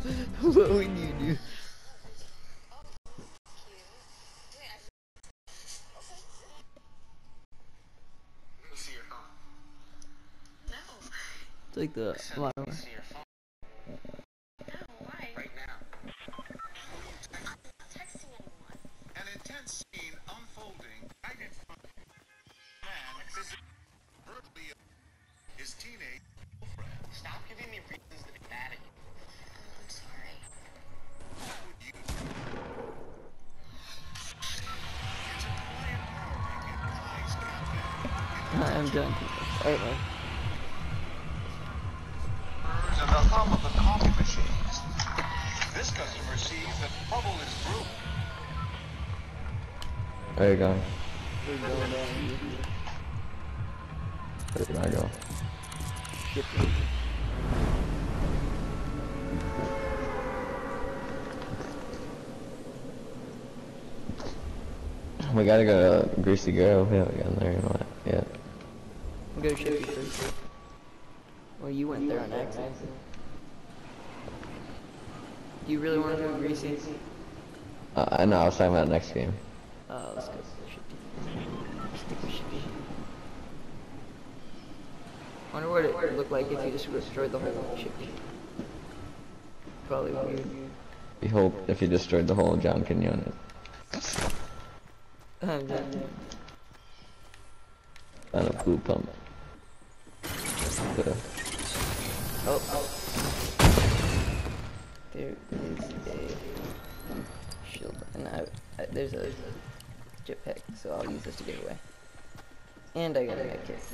What would you do? It's like the why? An intense scene unfolding right in front of him. Man verbally his teenage girlfriend. Stop giving me reasons to be mad at you. I'm sorry. What would you do? It's a quiet morning in Kai's cafe. I'm done. Alright, man. And the hum of the coffee machines. This customer sees that trouble is brewing. Where are you going? We're going down here. Where did I go? Shipping. We gotta go to Greasy Girl. We haven't gotten there yet. I'm gonna ship you first. Well, you went there on accident. Do you really want to go Greasy? I know, I was talking about next game. Let's go Shippy. Stick with Shippy. Wonder what it would look like if you just destroyed the whole Shippy. Probably weird. Behold, if you destroyed the whole John Canyon. I'm done. On a blue pump. Oh. There is a shield, and there's a jetpack, so I'll use this to get away. And I got a med kit.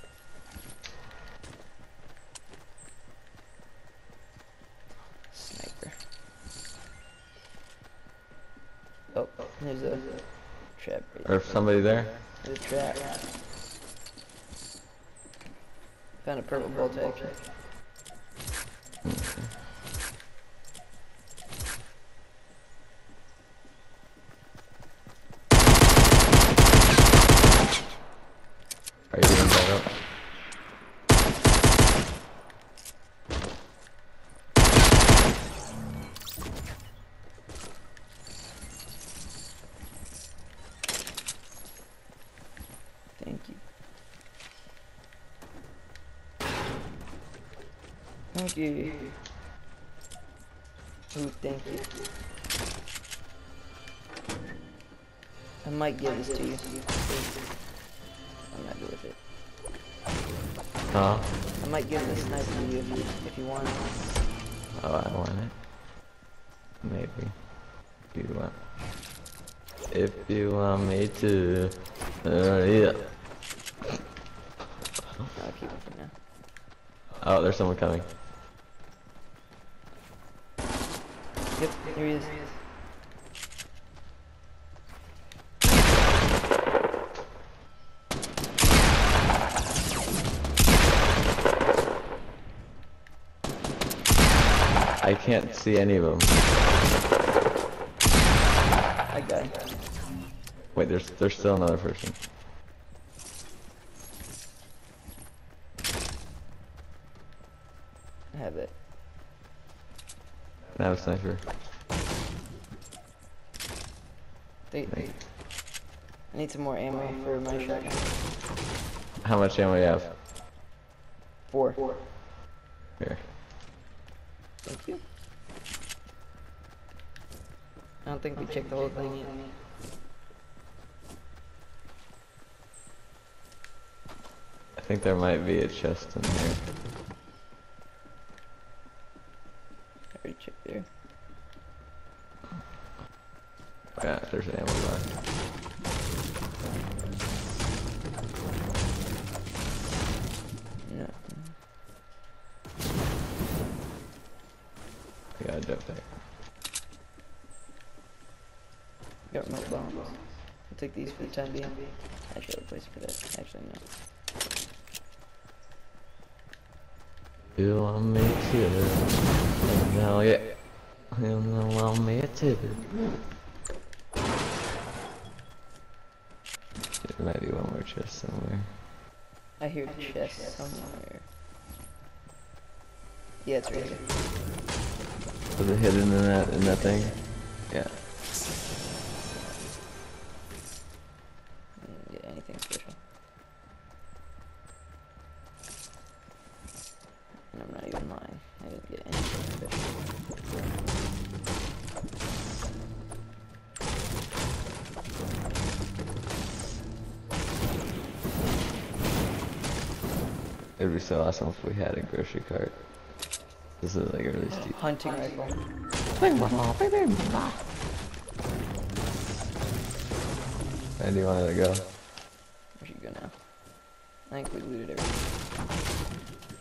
Sniper. Oh, there's a trap. Right Or somebody there? There's a trap. Found a purple bolt action. Are you doing that up? Thank you. Thank you. Ooh, thank you. I might give this to you. I'm not good with it. Huh? I might give this sniper to you if you want it. Oh, I want it. Maybe. If you want. If you want me to. Yeah. I'll keep it for now. Oh, there's someone coming. Yep, here he is. I can't see any of them. I got him. Wait, there's still another person. I have it. I have a sniper. I need some more ammo for my shotgun. How much ammo do you have? 4. Here. Thank you. I don't think we checked the whole thing yet. I think there might be a chest in here. I already checked there. Yeah, there's an ammo bar. No. I got a jetpack. Got my bombs. I'll take these for the time being. Actually, I'll place for that. Actually, no. You want me to? No, yeah. You want me to? There might be one more chest somewhere. I hear a chest somewhere. Yeah, it's right here. Was it hidden in that thing? Yeah. Didn't get anything special. And I'm not even lying. I didn't get anything special. It'd be so awesome if we had a grocery cart. This is like a really steep. Hunting rifle. Where do you want it to go? Where should you go now? I think we looted everything.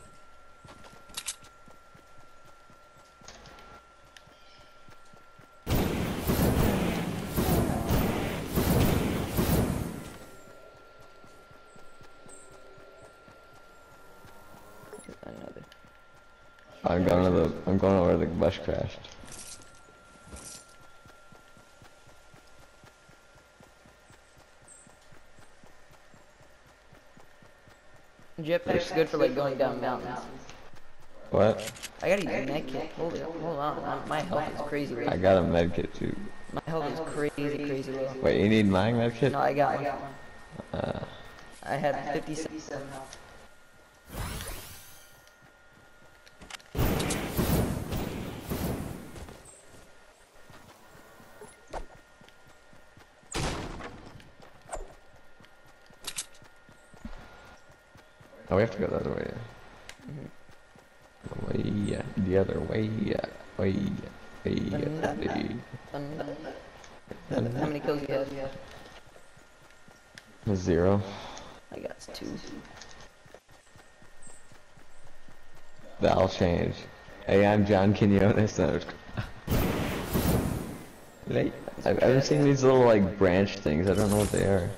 Another. I'm going to where the bus crashed. Jetpack's good for like going down mountains. What? I gotta use a med kit. Hold on. My health is crazy low. I got a med kit too. My health is crazy low. Wait, you need my med kit? No, I got one. I had 57 health. Oh, we have to go the other way. The other way. How many kills you have? 0. I got 2. That'll change. Hey, I'm John Quinones. I've been seeing these little like branch things. I don't know what they are.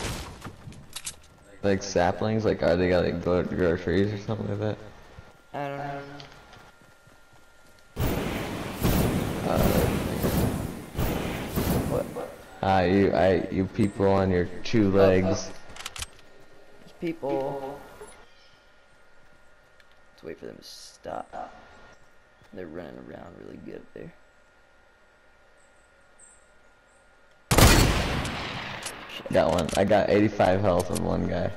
Like saplings? Like are they got like grow trees or something like that? I don't know. What? You people on your 2 legs. There's people. Let's wait for them to stop. They're running around really good up there. Got one. I got 85 health on one guy.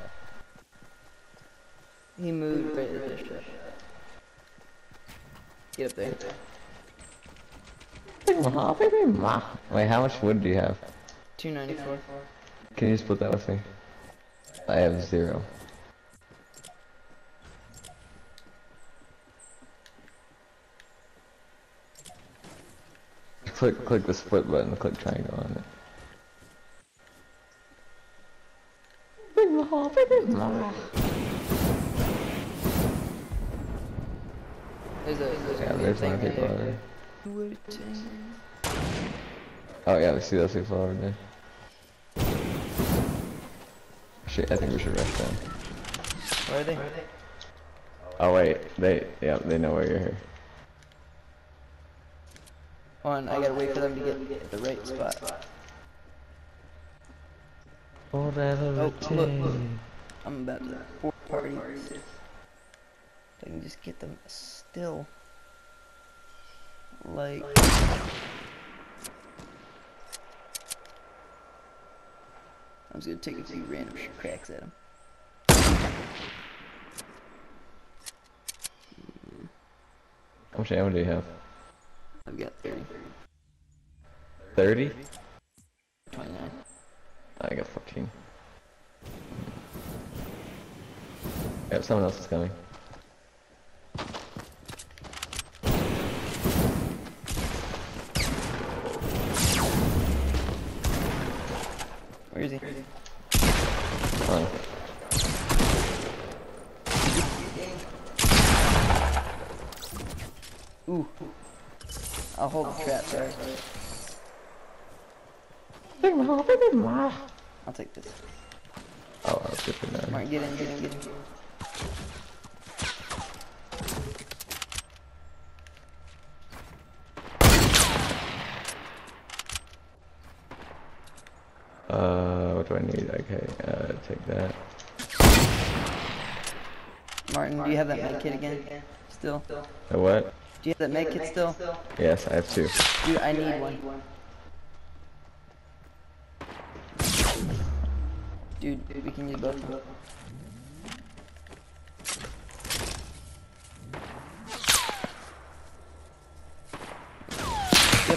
He moved right at the fish trap. Get up there. Wait, how much wood do you have? 294. Can you split that with me? I have 0. Click the split button, click triangle on it. There's thing one people over there. there. Oh yeah, we see those people over there. Shit, I think we should rush them. Where are they? Oh wait, they know where you're here. Hold on, I gotta wait for them to get the right spot. Oh, look. I'm about to 4 party. If I can just get them still. Like... I'm just gonna take a few random cracks at them. How much ammo do you have? I've got 30. 30? 29. I got 14. Yep, someone else is coming. Where is he? Oh. Ooh. I'll hold the trap, sorry. I'll take this. Oh, I'll skip it now. Martin, get in. What do I need? Okay, take that. Martin, do you have that med kit again? Still? The what? Do you have that med kit still? Yes, I have 2. Dude, I need one. Dude, we can use both of them. Yep.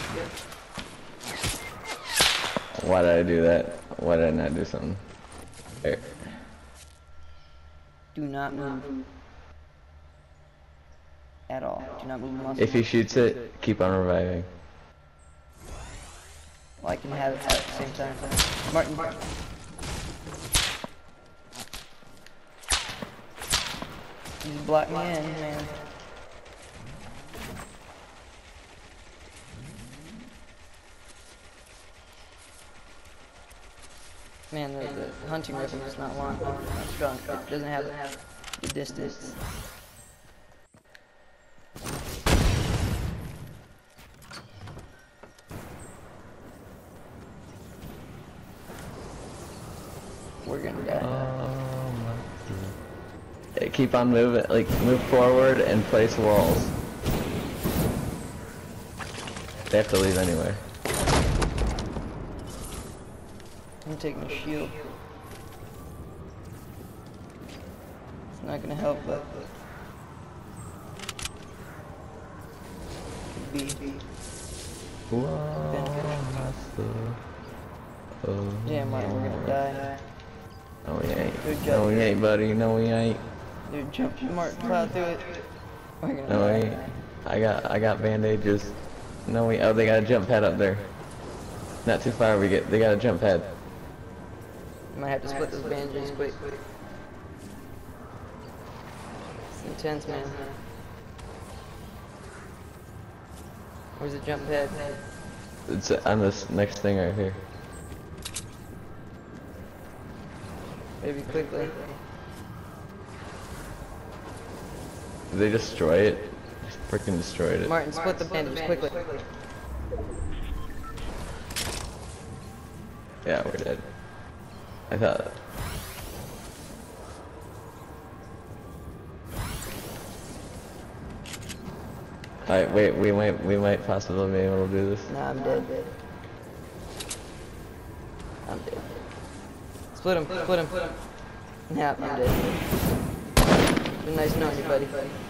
Why did I do that? Why did I not do something? There. Do not move. At all. Do not move a muscle. If he shoots it, keep on reviving. Well, I can have it at the same time. Martin. You just blocked me in, man. Man, the hunting rifle is not long, not strong. It doesn't have the distance. We're gonna die. Yeah, keep on moving, like move forward and place walls. They have to leave anyway. I'm taking a shield. It's not gonna help, but could be. Yeah, Martin, we're gonna die. No, we ain't. Good job. No, we ain't, buddy. No, we ain't. Dude, jump, Martin, plow through it. We're gonna No, we die. ain't. I got bandages. No, we. Oh, they got a jump pad up there. Not too far. They got a jump pad. You might have to split those bandages quick. It's intense, man. Where's the jump pad? It's on this next thing right here. Maybe quickly. Did they destroy it? Just freaking destroyed it. Martin, split the bandages quickly. Yeah, we're dead. I thought. Alright, wait, we might possibly be able to do this. Nah, I'm dead. I'm dead. Split him, split him. Yeah, I'm dead. Been nice knowing you, buddy.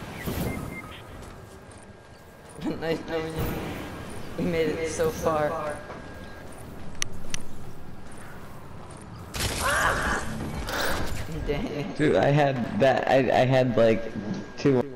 Been nice knowing you. We made it so far. Dang. Dude, I had that. I had like 2